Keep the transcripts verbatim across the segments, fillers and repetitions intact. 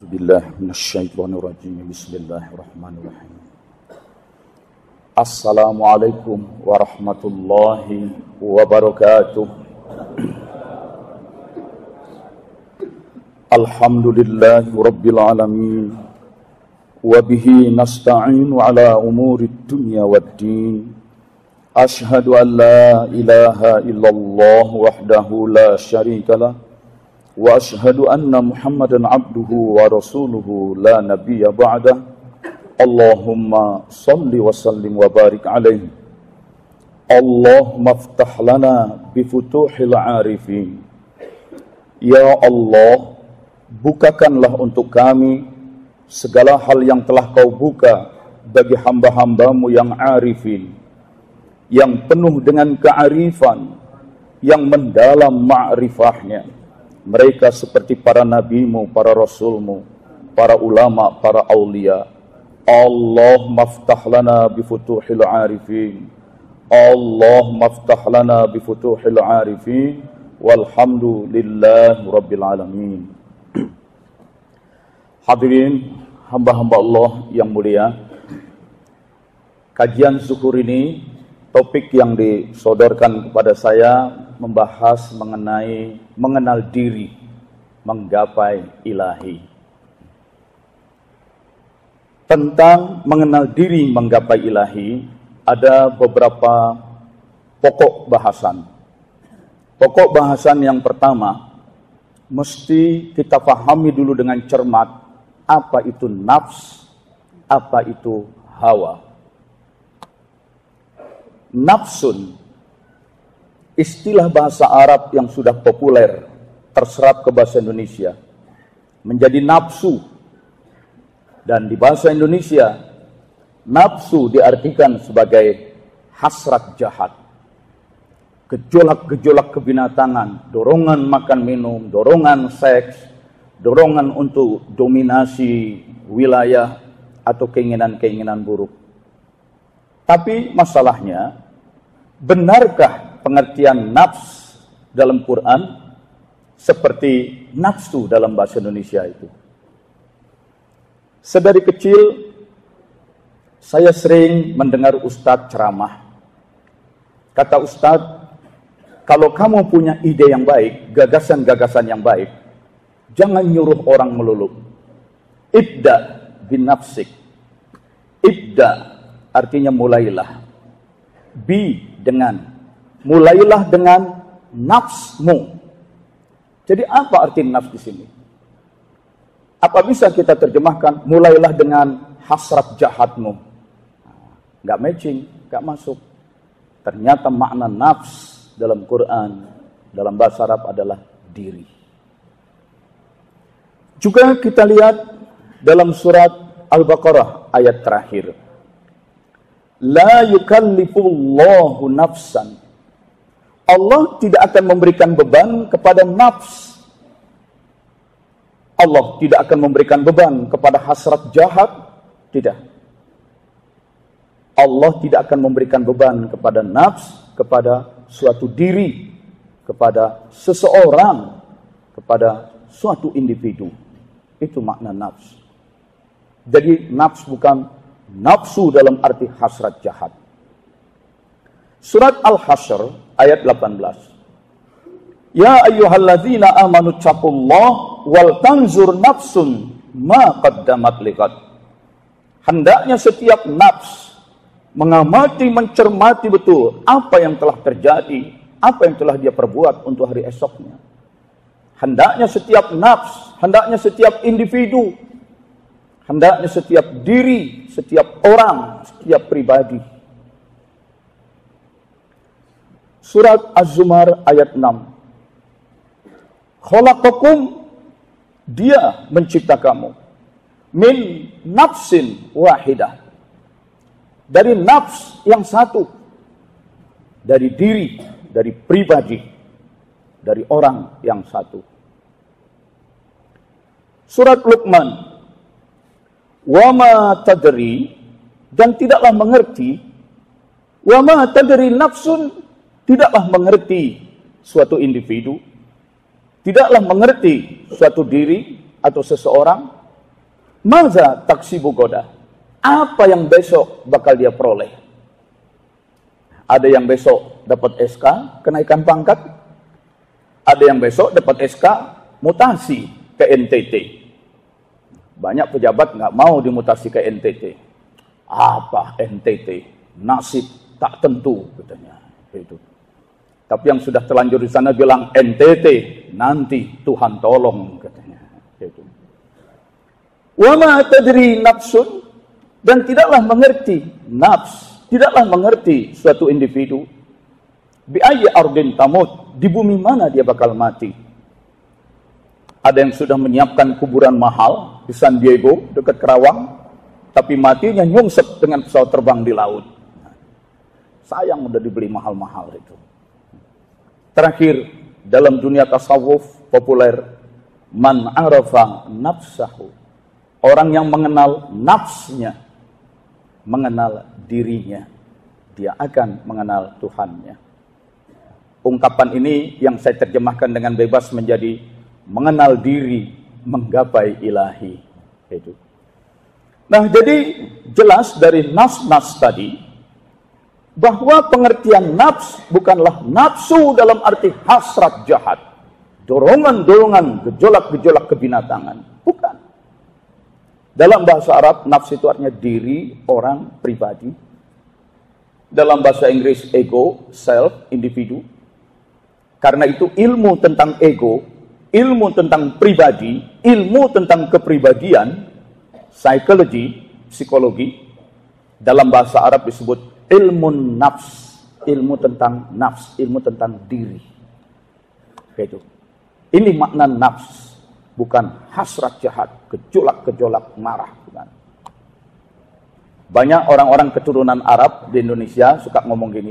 A'udzubillahi minasyaitonirrajim. Bismillahirrahmanirrahim. Assalamualaikum warahmatullahi wabarakatuh. Alhamdulillahi rabbil alamin. Wa bihi nasta'inu ala umurid dunya waddin. Ashhadu an la ilaha illallah wahdahu la syarikalah. Wa ashhadu anna Muhammadan abduhu wa rasuluhu la nabiyya ba'dah. Allahumma salli wa sallim wa barik alaihi. Allahumma aftah lana bifutuhil arifin. Ya Allah, bukakanlah untuk kami segala hal yang telah kau buka bagi hamba-hambamu yang arifin, yang penuh dengan kearifan, yang mendalam ma'rifahnya. Mereka seperti para nabimu, para rasulmu, para ulama, para aulia. Allahumma aftah lana bifutuhil arifin. Allahumma aftah lana bifutuhil arifin. Walhamdulillahi rabbil alamin. Hadirin hamba-hamba Allah yang mulia, kajian zuhur ini, topik yang disodorkan kepada saya membahas mengenai mengenal diri, menggapai ilahi. Tentang mengenal diri, menggapai ilahi, ada beberapa pokok bahasan. Pokok bahasan yang pertama, mesti kita pahami dulu dengan cermat, apa itu nafs, apa itu hawa. Nafsun, istilah bahasa Arab yang sudah populer, terserap ke bahasa Indonesia, menjadi nafsu. Dan di bahasa Indonesia, nafsu diartikan sebagai hasrat jahat, gejolak-gejolak kebinatangan, dorongan makan minum, dorongan seks, dorongan untuk dominasi wilayah, atau keinginan-keinginan buruk. Tapi masalahnya, benarkah pengertian nafs dalam Quran seperti nafsu dalam bahasa Indonesia itu? Sedari kecil, saya sering mendengar ustadz ceramah. Kata ustadz, kalau kamu punya ide yang baik, gagasan-gagasan yang baik, jangan nyuruh orang melulu. Ibda bin nafsik. Ibda artinya mulailah. Bi dengan. Mulailah dengan nafsmu. Jadi apa arti nafs di sini? Apa bisa kita terjemahkan mulailah dengan hasrat jahatmu? Enggak matching, enggak masuk. Ternyata makna nafs dalam Quran, dalam bahasa Arab adalah diri. Juga kita lihat dalam surat Al-Baqarah ayat terakhir. La yukallifullahu nafsan. Allah tidak akan memberikan beban kepada nafs. Allah tidak akan memberikan beban kepada hasrat jahat. Tidak. Allah tidak akan memberikan beban kepada nafs, kepada suatu diri, kepada seseorang, kepada suatu individu. Itu makna nafs. Jadi nafs bukan nafsu dalam arti hasrat jahat. Surat Al-Hasyr ayat delapan belas. Ya ayyuhalladzina amanu taqullah wal tanzur nafsun ma qaddamat liqad. Hendaknya setiap nafs mengamati, mencermati betul apa yang telah terjadi, apa yang telah dia perbuat untuk hari esoknya. Hendaknya setiap nafs, hendaknya setiap individu, hendaknya setiap diri, setiap orang, setiap pribadi. Surat Az-Zumar ayat enam. Khalaqakum, dia mencipta kamu. Min nafsin wahidah. Dari nafs yang satu. Dari diri, dari pribadi. Dari orang yang satu. Surat Luqman. Wa ma tadri, dan tidaklah mengerti. Wa ma tadri nafsun, tidaklah mengerti suatu individu. Tidaklah mengerti suatu diri atau seseorang. Maza taksibu goda. Apa yang besok bakal dia peroleh? Ada yang besok dapat S K, kenaikan pangkat. Ada yang besok dapat S K, mutasi ke N T T. Banyak pejabat nggak mau dimutasi ke N T T. Apa N T T? Nasib tak tentu katanya. Itu. Tapi yang sudah terlanjur di sana bilang N T T, nanti Tuhan tolong katanya. Itu. Wa ma tadri nafsun, dan tidaklah mengerti nafs, tidaklah mengerti suatu individu bi ayyi ardin tamut, di bumi mana dia bakal mati. Ada yang sudah menyiapkan kuburan mahal di San Diego, dekat Kerawang, tapi matinya nyungsep dengan pesawat terbang di laut. Sayang udah dibeli mahal-mahal itu. Terakhir, dalam dunia tasawuf populer, man arafa nafsahu. Orang yang mengenal nafsnya, mengenal dirinya, dia akan mengenal Tuhannya. Ungkapan ini yang saya terjemahkan dengan bebas menjadi mengenal diri, menggapai ilahi. Itu. Nah, jadi jelas dari nas-nas tadi bahwa pengertian nafs bukanlah nafsu dalam arti hasrat jahat, dorongan-dorongan, gejolak-gejolak kebinatangan. Bukan. Dalam bahasa Arab, nafs itu artinya diri, orang, pribadi. Dalam bahasa Inggris, ego, self, individu. Karena itu ilmu tentang ego, ilmu tentang pribadi, ilmu tentang kepribadian, psikologi, psikologi, dalam bahasa Arab disebut ilmu nafs, ilmu tentang nafs, ilmu tentang diri. Itu. Ini makna nafs, bukan hasrat jahat, gejolak-gejolak marah, bukan. Banyak orang-orang keturunan Arab di Indonesia suka ngomong gini,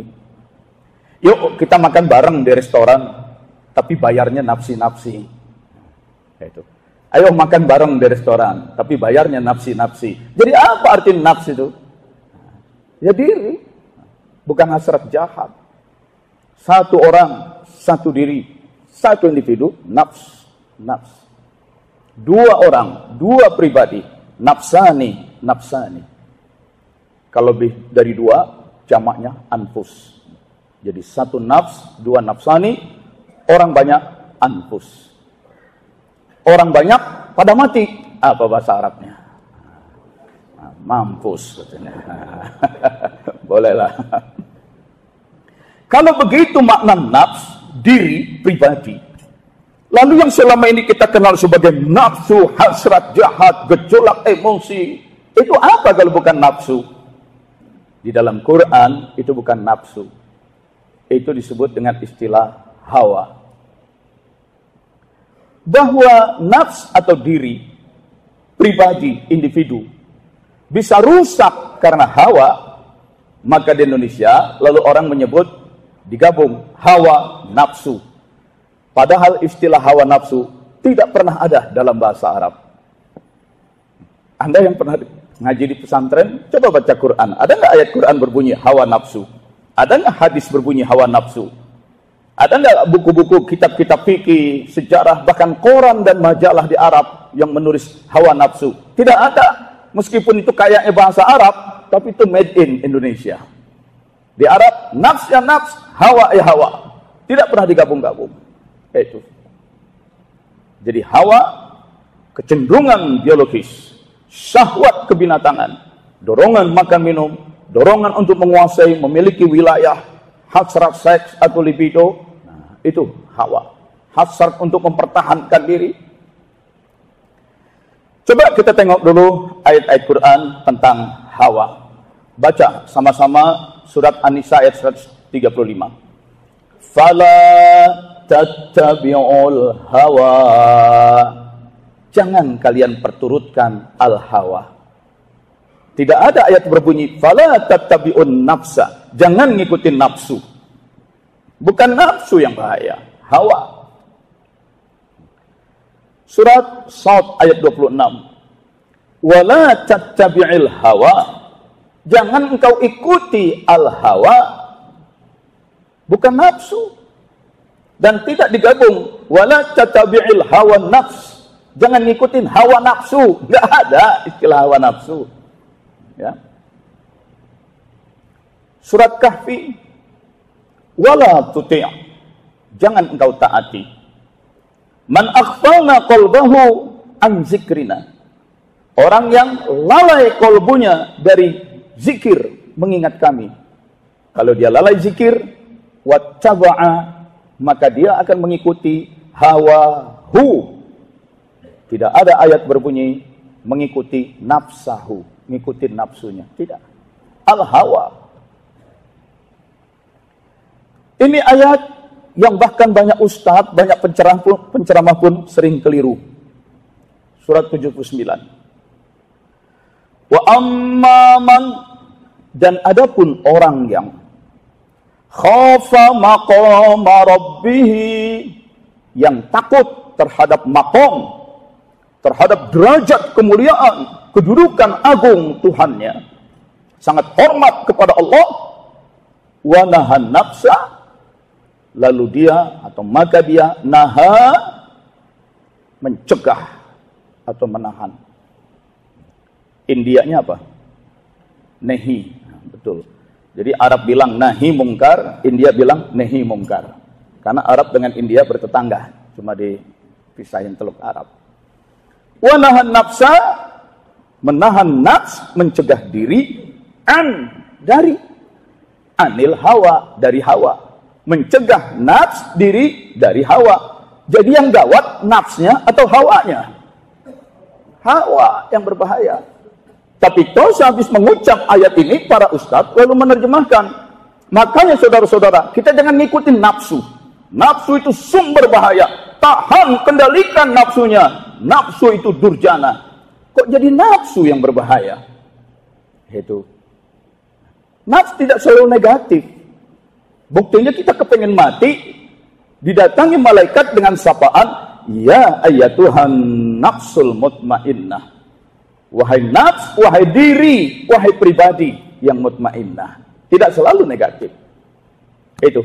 yuk kita makan bareng di restoran, tapi bayarnya nafsi-nafsi. Itu. Ayo makan bareng di restoran, tapi bayarnya nafsi-nafsi. Jadi apa arti nafsi itu? Ya diri, bukan hasrat jahat. Satu orang, satu diri, satu individu, nafs, nafs. Dua orang, dua pribadi, nafsani, nafsani. Kalau lebih dari dua, jamaknya anfus. Jadi satu nafs, dua nafsani, orang banyak, anfus. Orang banyak pada mati. Apa bahasa Arabnya? Mampus katanya. Bolehlah. Kalau begitu makna nafs, diri, pribadi. Lalu yang selama ini kita kenal sebagai nafsu, hasrat jahat, gejolak emosi, itu apa kalau bukan nafsu? Di dalam Quran itu bukan nafsu. Itu disebut dengan istilah hawa. Bahwa nafs atau diri, pribadi, individu, bisa rusak karena hawa, maka di Indonesia lalu orang menyebut digabung hawa nafsu. Padahal istilah hawa nafsu tidak pernah ada dalam bahasa Arab. Anda yang pernah ngaji di pesantren, coba baca Quran. Ada nggak ayat Quran berbunyi hawa nafsu? Ada nggak hadis berbunyi hawa nafsu? Ada nggak buku-buku, kitab-kitab fikih, sejarah, bahkan koran dan majalah di Arab yang menulis hawa nafsu? Tidak ada. Meskipun itu kayaknya bahasa Arab, tapi itu made in Indonesia. Di Arab, nafs ya nafs, hawa ya hawa. Tidak pernah digabung-gabung. Itu. Jadi hawa, kecenderungan biologis, syahwat kebinatangan, dorongan makan minum, dorongan untuk menguasai, memiliki wilayah, hasrat seks atau libido, nah, itu hawa. Hasrat untuk mempertahankan diri. Coba kita tengok dulu ayat-ayat Quran tentang hawa. Baca sama-sama surat An-Nisa ayat seratus tiga puluh lima. Fala tattabi'ul hawa. Jangan kalian perturutkan al-hawa. Tidak ada ayat berbunyi fala tattabi'un nafsa. Jangan ngikutin nafsu. Bukan nafsu yang bahaya, hawa. Surat Shad ayat dua puluh enam. Wala tattabi'il hawa. Jangan engkau ikuti al-hawa. Bukan nafsu. Dan tidak digabung wala tattabi'il hawa nafs. Jangan ngikutin hawa nafsu. Nggak ada istilah hawa nafsu. Ya. Surat Kahfi, wala tuti', jangan engkau taati. Man aghfalna qalbahu an zikrina, orang yang lalai kolbunya dari zikir, mengingat kami. Kalau dia lalai zikir, wattaba'a, maka dia akan mengikuti hawahu. Tidak ada ayat berbunyi mengikuti nafsahu, mengikuti nafsunya. Tidak. Al-hawa. Ini ayat yang bahkan banyak ustadz, banyak penceramah pun, penceramah pun sering keliru. Surat tujuh puluh sembilan. Wa amman, dan adapun orang yang khafa maqama rabbih, yang takut terhadap maqam, terhadap derajat kemuliaan, kedudukan agung Tuhannya, sangat hormat kepada Allah, wa nahan nafsa, lalu dia atau maka dia naha, mencegah atau menahan. Indianya apa? Nehi. Nah, betul. Jadi Arab bilang nahi mungkar, India bilang nehi mungkar. Karena Arab dengan India bertetangga, cuma dipisahin Teluk Arab. Wa nahan nafsa, menahan nafs, mencegah diri, an, dari, anil hawa, dari hawa. Mencegah nafs diri dari hawa. Jadi yang gawat nafsnya atau hawanya? Hawa yang berbahaya. Tapi toh sehabis mengucap ayat ini, para ustadz lalu menerjemahkan. Makanya saudara-saudara, kita jangan ngikutin nafsu. Nafsu itu sumber bahaya. Tahan, kendalikan nafsunya. Nafsu itu durjana. Kok jadi nafsu yang berbahaya? Itu. Nafsu tidak selalu negatif. Buktinya kita kepengen mati, didatangi malaikat dengan sapaan, ya ayyatuhan nafsul mutmainnah. Wahai nafs, wahai diri, wahai pribadi yang mutmainnah. Tidak selalu negatif. Itu.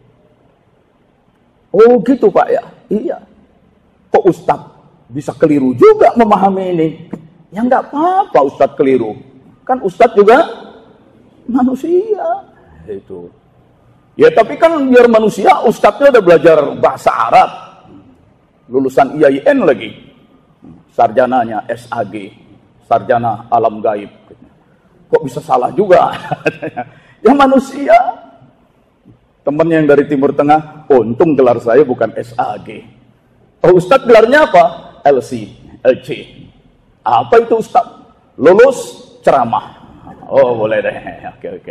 Oh gitu Pak ya? Iya. Kok Ustadz bisa keliru juga memahami ini? Ya nggak apa-apa Ustadz keliru. Kan Ustadz juga manusia. Itu. Ya tapi kan biar manusia, Ustadznya udah belajar bahasa Arab. Lulusan I A I N lagi. Sarjananya S A G. Sarjana alam gaib. Kok bisa salah juga? Ya manusia. Temennya yang dari Timur Tengah, oh, untung gelar saya bukan S A G. Oh Ustadz gelarnya apa? L C, L C. Apa itu Ustadz? Lulus ceramah. Oh boleh deh. Oke oke.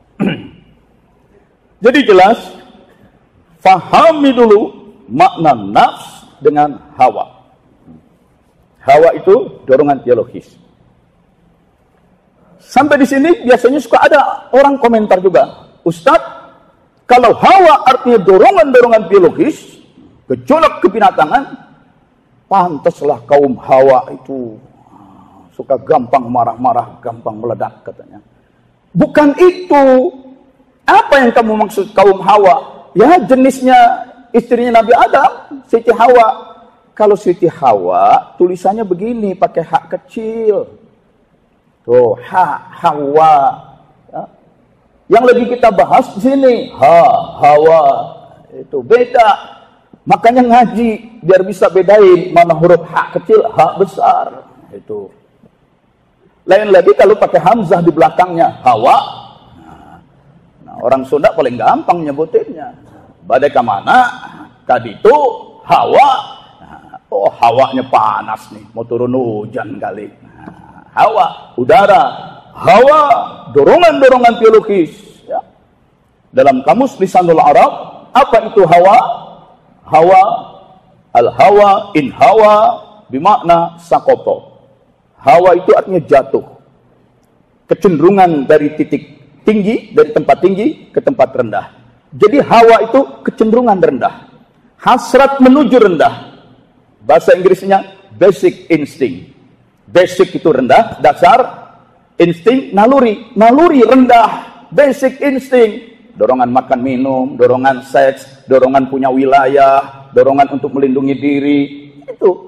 Jadi jelas, fahami dulu makna nafs dengan hawa. Hawa itu dorongan biologis. Sampai di sini biasanya suka ada orang komentar juga. Ustadz, kalau hawa artinya dorongan-dorongan biologis, gejolak kebinatangan, pantaslah kaum hawa itu suka gampang marah-marah, gampang meledak katanya. Bukan itu. Apa yang kamu maksud kaum Hawa? Ya jenisnya istrinya Nabi Adam, Siti Hawa. Kalau Siti Hawa tulisannya begini, pakai hak kecil. Tuh, ha, Hawa. Ya. Yang lebih kita bahas di sini, ha, Hawa. Itu beda. Makanya ngaji biar bisa bedain mana huruf hak kecil, hak besar. Itu. Lain lagi kalau pakai hamzah di belakangnya, Hawa. Orang Sunda paling gampang nyebutinnya. Badai ke mana? Tadi itu hawa. Oh, hawanya panas nih. Mau turun hujan kali. Hawa, udara. Hawa, dorongan-dorongan biologis. Ya. Dalam kamus Lisanul Arab, apa itu hawa? Hawa, al-hawa, in hawa, bimakna sakoto. Hawa itu artinya jatuh. Kecenderungan dari titik tinggi, dari tempat tinggi ke tempat rendah. Jadi hawa itu kecenderungan rendah. Hasrat menuju rendah. Bahasa Inggrisnya basic instinct. Basic itu rendah, dasar. Insting, naluri. Naluri rendah. Basic instinct. Dorongan makan minum, dorongan seks, dorongan punya wilayah, dorongan untuk melindungi diri. Itu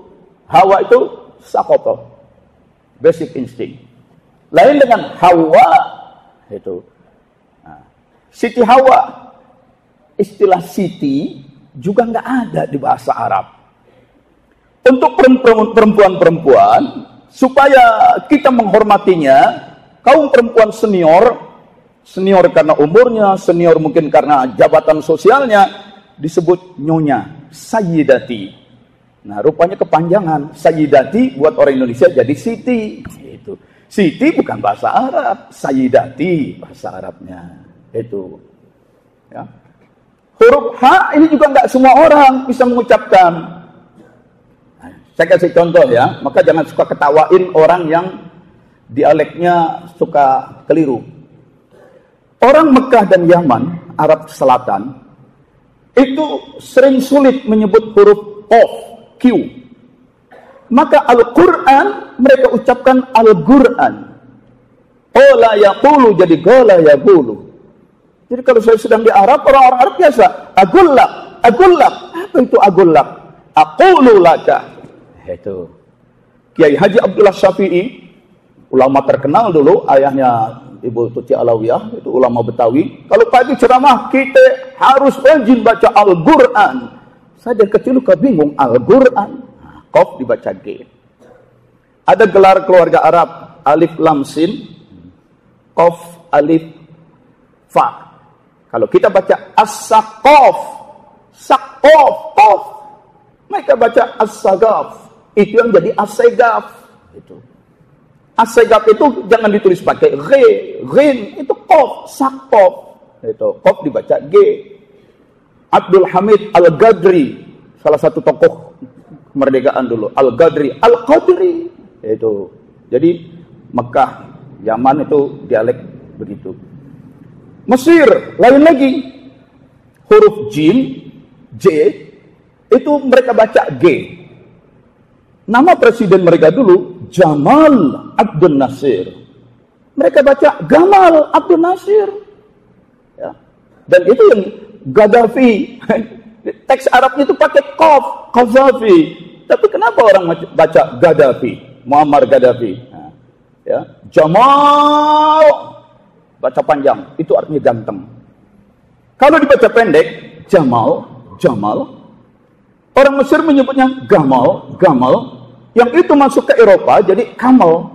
Hawa itu sakoto, basic instinct. Lain dengan Hawa itu. Nah, Siti Hawa, istilah Siti juga nggak ada di bahasa Arab. Untuk perempuan-perempuan, supaya kita menghormatinya, kaum perempuan senior, senior karena umurnya, senior mungkin karena jabatan sosialnya, disebut nyonya, sayyidati. Nah, rupanya kepanjangan. Sayyidati buat orang Indonesia jadi Siti. Itu. Siti bukan bahasa Arab, sayyidati bahasa Arabnya. Itu. Ya. Huruf H ini juga nggak semua orang bisa mengucapkan. Nah, saya kasih contoh ya, maka jangan suka ketawain orang yang dialeknya suka keliru. Orang Mekah dan Yaman, Arab Selatan, itu sering sulit menyebut huruf Qaf, Q. Maka Al-Quran mereka ucapkan Al-Quran. Qala yaqulu jadi qala yaqulu. Jadi kalau saya sedang di Arab, orang-orang Arab biasa agullak, agullak. Apa itu agullak? Aqulu laka. Itu. Kiai Haji Abdullah Syafi'i, ulama terkenal dulu, ayahnya Ibu Tuti Alawiyah, itu ulama Betawi. Kalau pagi ceramah, kita harus rajin baca Al-Quran. Saya dari kecil luka bingung, Al-Quran. Qaf dibaca G. Ada gelar keluarga Arab, Alif Lam Sin, Qaf Alif Fa. Kalau kita baca As-Saqaf, Saqaf, Qaf. Mereka baca As-Sagaf. Itu yang jadi As-Segaf. Itu. As-Segaf itu jangan ditulis pakai G, Ghin, itu Qaf, Saqaf. Itu, Qaf dibaca G. Abdul Hamid Al-Ghadri, salah satu tokoh kemerdekaan dulu, Al-Ghadri, Al-Qadri. Itu. Jadi Mekah, Yaman itu dialek begitu. Mesir, lain lagi. Huruf Jim, J, itu mereka baca G. Nama presiden mereka dulu, Jamal Abdul Nasir. Mereka baca Gamal Abdul Nasir. Ya. Dan itu yang Gaddafi. Teks Arabnya itu pakai Qaf, Qaddafi. Tapi kenapa orang baca Gaddafi? Muammar Gaddafi. Nah, ya. Jamal, baca panjang, itu artinya ganteng. Kalau dibaca pendek, Jamal, Jamal. Orang Mesir menyebutnya Gamal, Gamal. Yang itu masuk ke Eropa jadi Kamal.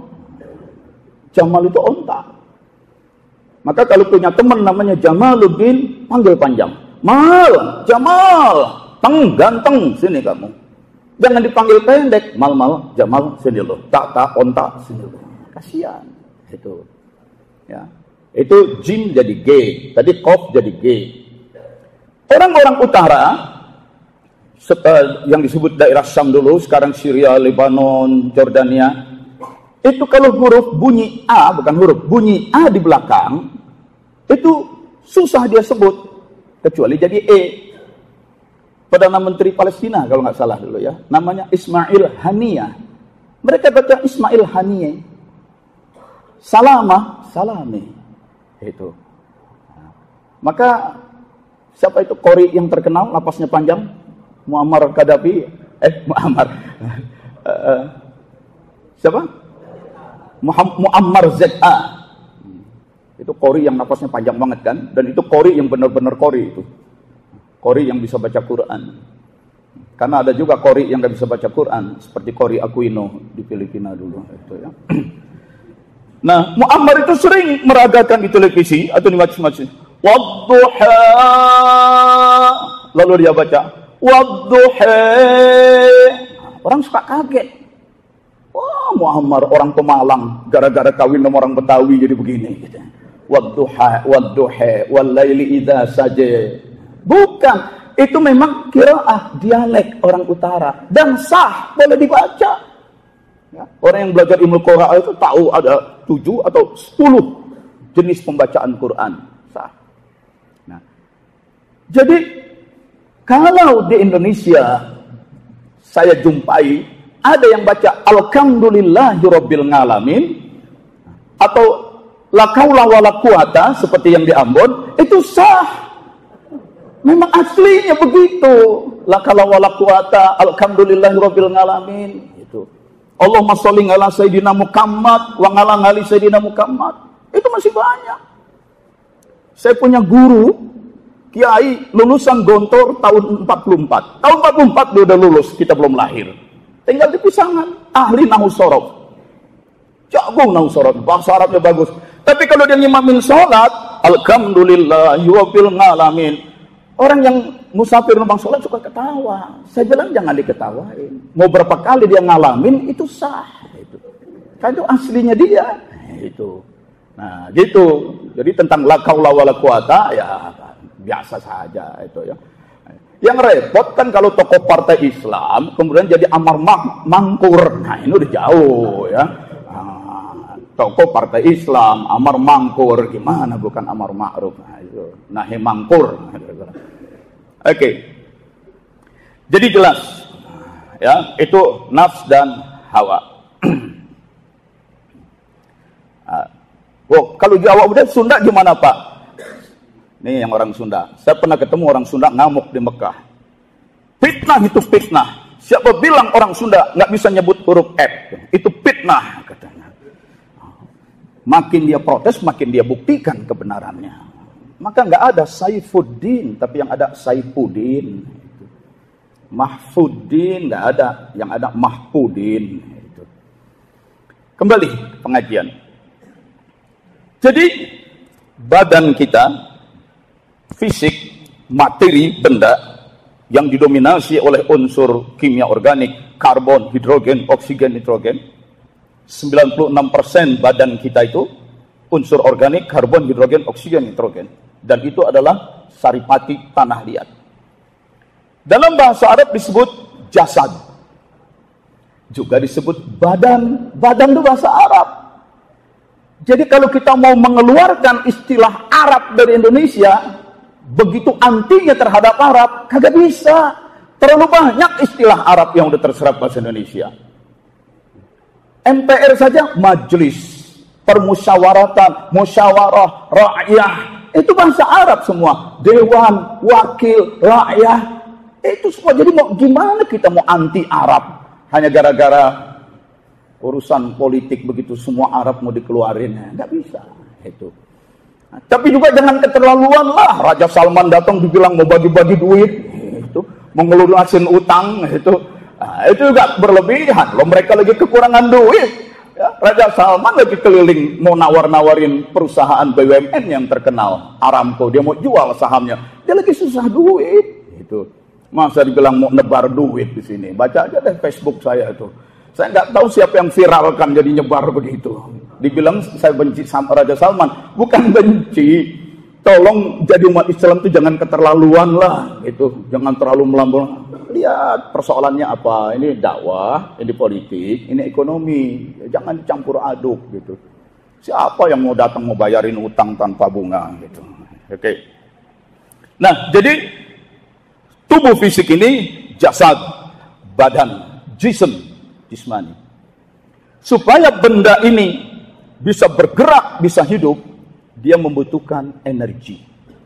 Jamal itu onta. Maka kalau punya teman namanya Jamaluddin, panggil panjang. Mal, Jamal, teng, ganteng, sini kamu. Jangan dipanggil pendek, mal, mal, Jamal, sini lo. Tak, tak, onta, sini lo. Kasihan. Itu. Ya. Itu jim jadi G. Tadi Qaf jadi G. Orang-orang utara, yang disebut daerah Syam dulu, sekarang Syria, Lebanon, Jordania, itu kalau huruf bunyi A, bukan huruf, bunyi A di belakang, itu susah dia sebut, kecuali jadi E. Perdana Menteri Palestina, kalau nggak salah dulu ya, namanya Ismail Haniyeh. Mereka baca Ismail Haniyeh. Salamah, salami. Itu. Maka, siapa itu Qori yang terkenal, lapasnya panjang? Muammar Gaddafi, eh Muammar, uh, siapa? Muammar Z A. Itu Qori yang nafasnya panjang banget kan, dan itu Qori yang benar-benar Qori itu, Qori yang bisa baca Quran. Karena ada juga Qori yang nggak bisa baca Quran, seperti Qori Aquino di Filipina dulu, itu ya. Nah, Muammar itu sering meragakan di televisi atau di macam-macam. Wadduha, lalu dia baca. Wadduha. Orang suka kaget. Wah, Muammar orang Pemalang gara-gara kawin sama orang Betawi jadi begini gitu. Wadduha, wadduha, wallaili idza saja. Bukan, itu memang qiraah dialek orang utara dan sah, boleh dibaca. Ya, orang yang belajar ilmu Qiraah itu tahu ada tujuh atau sepuluh jenis pembacaan Quran. Sah. Nah, jadi kalau di Indonesia saya jumpai ada yang baca Alhamdulillahirabbil alamin atau la qaula wala quwata seperti yang di Ambon, itu sah. Memang aslinya begitu. La qaula wala quwata alhamdulillahirabbil alamin itu. Allahumma sholli ala Sayyidina Muhammad wa ala ali Sayyidina Muhammad. Itu masih banyak. Saya punya guru, kiai lulusan Gontor tahun empat puluh empat. Tahun empat puluh empat dia udah lulus, kita belum lahir. Tinggal di Pisangan, ahli nahwu sorof. Jago nahwu sorof, bahasa Arabnya bagus. Tapi kalau dia ngimamin sholat, alhamdulillah yuwabil ngalamin. Orang yang musafir numpang sholat suka ketawa. Saya bilang jangan diketawain. Mau berapa kali dia ngalamin itu sah. Itu. Kan itu aslinya dia. Itu. Nah, gitu. Jadi tentang la qaula wala quwata ya biasa saja itu ya. Yang repot kan kalau tokoh partai Islam kemudian jadi amar mangkur. Nah, ini udah jauh ya. Nah, tokoh partai Islam amar mangkur gimana bukan amar ma'ruf. Nah, itu nahi mangkur. Oke. Okay. Jadi jelas ya, itu nafs dan hawa. Oh, kalau Jawa udah Sunda gimana Pak? Nih yang orang Sunda. Saya pernah ketemu orang Sunda ngamuk di Mekah. Fitnah itu fitnah. Siapa bilang orang Sunda nggak bisa nyebut huruf F? Itu fitnah katanya. Makin dia protes, makin dia buktikan kebenarannya. Maka nggak ada Saifuddin, tapi yang ada Saifuddin. Mahfuddin nggak ada, yang ada Mahfudin. Kembali ke pengajian. Jadi badan kita, fisik, materi, benda yang didominasi oleh unsur kimia organik, karbon, hidrogen, oksigen, nitrogen. sembilan puluh enam persen badan kita itu unsur organik, karbon, hidrogen, oksigen, nitrogen. Dan itu adalah saripati tanah liat. Dalam bahasa Arab disebut jasad. Juga disebut badan. Badan itu bahasa Arab. Jadi kalau kita mau mengeluarkan istilah Arab dari Indonesia, begitu antinya terhadap Arab, kagak bisa. Terlalu banyak istilah Arab yang udah terserap bahasa Indonesia. M P R saja majelis, permusyawaratan, musyawarah, rakyah, itu bahasa Arab semua. Dewan, wakil, rakyah, itu semua. Jadi mau gimana kita mau anti Arab? Hanya gara-gara urusan politik begitu semua Arab mau dikeluarin, nggak bisa itu. Nah, tapi juga jangan keterlaluan lah. Raja Salman datang dibilang mau bagi-bagi duit, itu mau ngelunasin utang, itu, nah, itu juga berlebihan. Loh mereka lagi kekurangan duit. Ya, Raja Salman lagi keliling mau nawar-nawarin perusahaan B U M N yang terkenal, Aramco. Dia mau jual sahamnya, dia lagi susah duit. Itu masa dibilang mau nebar duit di sini. Baca aja deh Facebook saya itu. Saya nggak tahu siapa yang viralkan jadi nyebar begitu. Dibilang saya benci sama Raja Salman. Bukan benci. Tolong jadi umat Islam itu jangan keterlaluan lah. Gitu. Jangan terlalu melambung. Lihat persoalannya apa. Ini dakwah, ini politik, ini ekonomi. Jangan dicampur aduk gitu. Siapa yang mau datang mau bayarin utang tanpa bunga gitu. Oke. Okay. Nah, jadi tubuh fisik ini jasad, badan, jism. Jismani. Supaya benda ini bisa bergerak, bisa hidup, dia membutuhkan energi,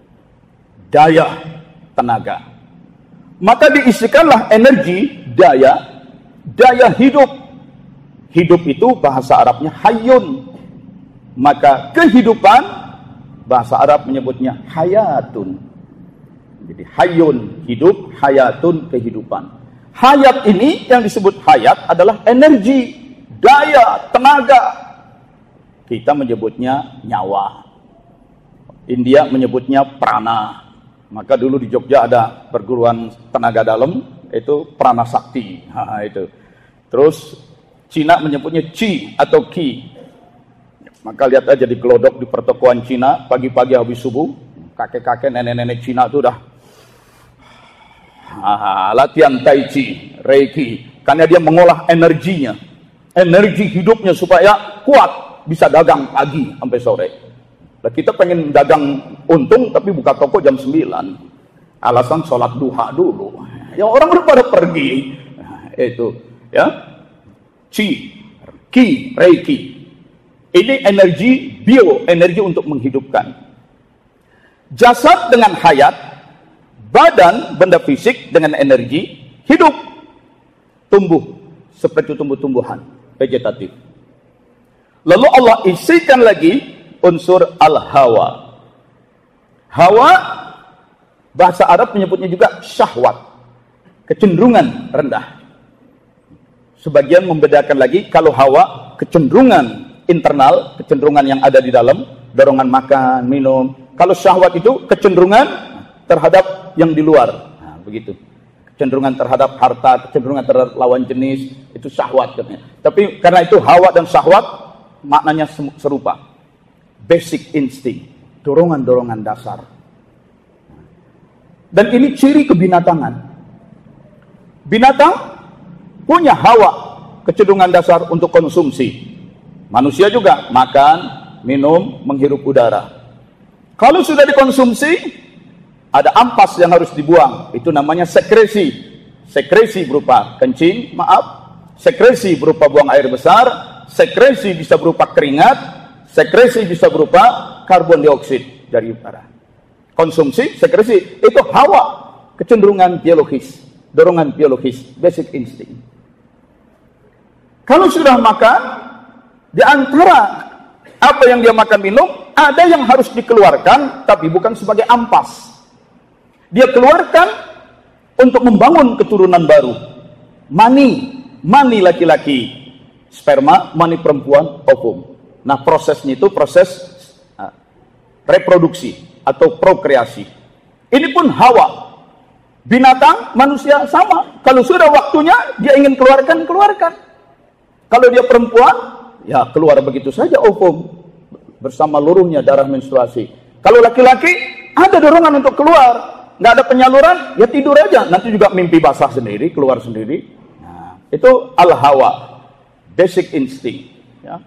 daya, tenaga. Maka diisikanlah energi, daya, daya hidup. Hidup itu bahasa Arabnya hayyun. Maka kehidupan, bahasa Arab menyebutnya hayatun. Jadi hayyun, hidup, hayatun, kehidupan. Hayat ini yang disebut hayat adalah energi, daya, tenaga. Kita menyebutnya nyawa. India menyebutnya prana. Maka dulu di Jogja ada perguruan tenaga dalam, itu prana sakti. Ha, itu. Terus Cina menyebutnya Qi atau Qi. Maka lihat aja di gelodok di pertokoan Cina, pagi-pagi habis subuh, kakek-kakek, nenek-nenek Cina itu udah Ah, latihan tai chi, reiki, karena dia mengolah energinya, energi hidupnya supaya kuat, bisa dagang pagi sampai sore. Nah, kita pengen dagang untung tapi buka toko jam sembilan, alasan sholat duha dulu. Ya orang udah pada pergi, nah, itu ya, chi, ki, reiki, ini energi bio, energi untuk menghidupkan. Jasad dengan hayat. Badan, benda fisik dengan energi, hidup, tumbuh, seperti tumbuh-tumbuhan. vegetatif. Lalu Allah isikan lagi unsur al-hawa. Hawa, bahasa Arab menyebutnya juga syahwat, kecenderungan rendah. Sebagian membedakan lagi, kalau hawa, kecenderungan internal, kecenderungan yang ada di dalam, dorongan makan, minum. Kalau syahwat itu kecenderungan terhadap yang di luar. Nah, begitu. Kecenderungan terhadap harta, kecenderungan terhadap lawan jenis, itu syahwat katanya. Tapi karena itu hawa dan syahwat maknanya serupa. Basic instinct, dorongan-dorongan dasar. Dan ini ciri kebinatangan. Binatang punya hawa, kecenderungan dasar untuk konsumsi. Manusia juga makan, minum, menghirup udara. Kalau sudah dikonsumsi, ada ampas yang harus dibuang. Itu namanya sekresi. Sekresi berupa kencing, maaf. Sekresi berupa buang air besar. Sekresi bisa berupa keringat. Sekresi bisa berupa karbon dioksida dari udara. Konsumsi, sekresi, itu hawa, kecenderungan biologis, dorongan biologis, basic instinct. Kalau sudah makan, di antara apa yang dia makan minum, ada yang harus dikeluarkan, tapi bukan sebagai ampas. Dia keluarkan untuk membangun keturunan baru. Mani, mani laki-laki, sperma, mani perempuan, ovum. Nah, prosesnya itu proses uh, reproduksi atau prokreasi. Ini pun hawa. Binatang, manusia sama. Kalau sudah waktunya, dia ingin keluarkan, keluarkan. Kalau dia perempuan, ya keluar begitu saja ovum bersama luruhnya darah menstruasi. Kalau laki-laki, ada dorongan untuk keluar. Nggak ada penyaluran, ya tidur aja. Nanti juga mimpi basah sendiri, keluar sendiri. Nah, itu al-hawa, basic instinct. Ya.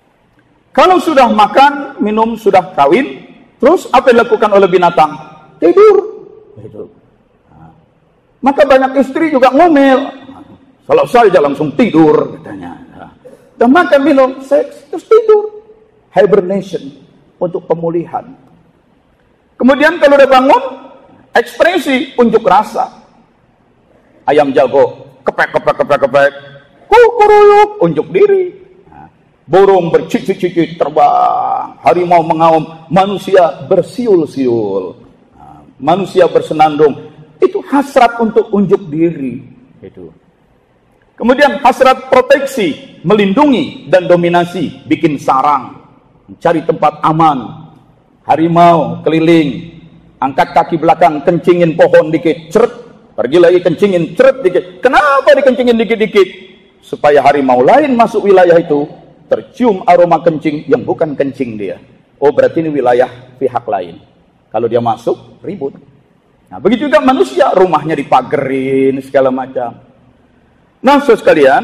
Kalau sudah makan, minum, sudah kawin, terus apa yang dilakukan oleh binatang? Tidur. Tidur. Nah, maka banyak istri juga ngomel. Kalau saja langsung tidur, katanya. Nah, dan makan, minum, seks, terus tidur. Hibernation, untuk pemulihan. Kemudian kalau udah bangun, ekspresi, unjuk rasa. Ayam jago, kepek, kepek, kepek, kepek. Kukuruyuk, unjuk diri. Nah, burung bercicit-cicit terbang. Harimau mengaum. Manusia bersiul-siul. Nah, manusia bersenandung. Itu hasrat untuk unjuk diri. Itu. Kemudian hasrat proteksi, melindungi dan dominasi, bikin sarang, mencari tempat aman. Harimau keliling, angkat kaki belakang, kencingin pohon dikit, ceret, pergi lagi kencingin, ceret dikit. Kenapa dikencingin dikit-dikit? Supaya harimau lain masuk wilayah itu, tercium aroma kencing yang bukan kencing dia. Oh, berarti ini wilayah pihak lain. Kalau dia masuk, ribut. Nah, begitu juga manusia, rumahnya dipagerin, segala macam. Nah, saudara sekalian,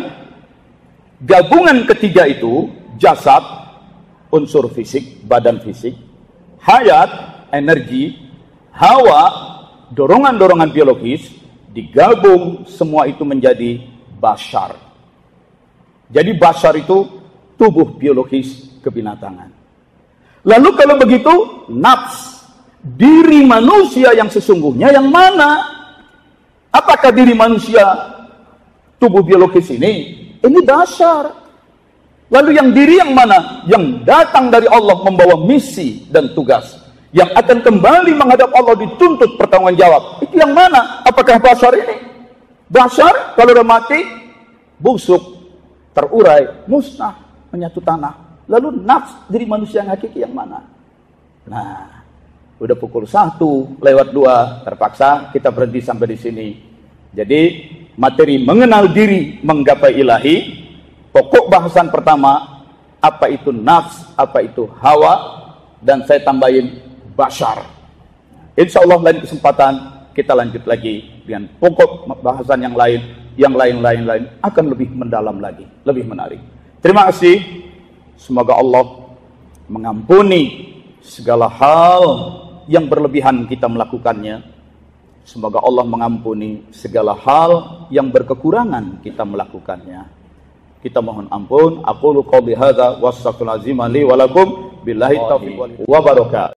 gabungan ketiga itu, jasad, unsur fisik, badan fisik, hayat, energi, hawa, dorongan-dorongan biologis, digabung semua itu menjadi bashar. Jadi bashar itu tubuh biologis kebinatangan. Lalu kalau begitu, nafs, diri manusia yang sesungguhnya yang mana? Apakah diri manusia tubuh biologis ini? Ini bashar. Lalu yang diri yang mana? Yang datang dari Allah membawa misi dan tugas. Yang akan kembali menghadap Allah dituntut pertanggungjawab. Itu yang mana? Apakah bashar ini? Bashar kalau udah mati, busuk, terurai, musnah, menyatu tanah. Lalu nafs diri manusia yang hakiki yang mana? Nah, udah pukul satu lewat dua, terpaksa kita berhenti sampai di sini. Jadi materi mengenal diri, menggapai ilahi. Pokok bahasan pertama, apa itu nafs, apa itu hawa, dan saya tambahin bashar. Insya Allah lain kesempatan kita lanjut lagi dengan pokok bahasan yang lain, yang lain-lain lain akan lebih mendalam lagi, lebih menarik. Terima kasih. Semoga Allah mengampuni segala hal yang berlebihan kita melakukannya. Semoga Allah mengampuni segala hal yang berkekurangan kita melakukannya. Kita mohon ampun. Aqulu qouli hadza wa astaghfirullahalazim li wa lakum billahi taufiq wa barakatuh.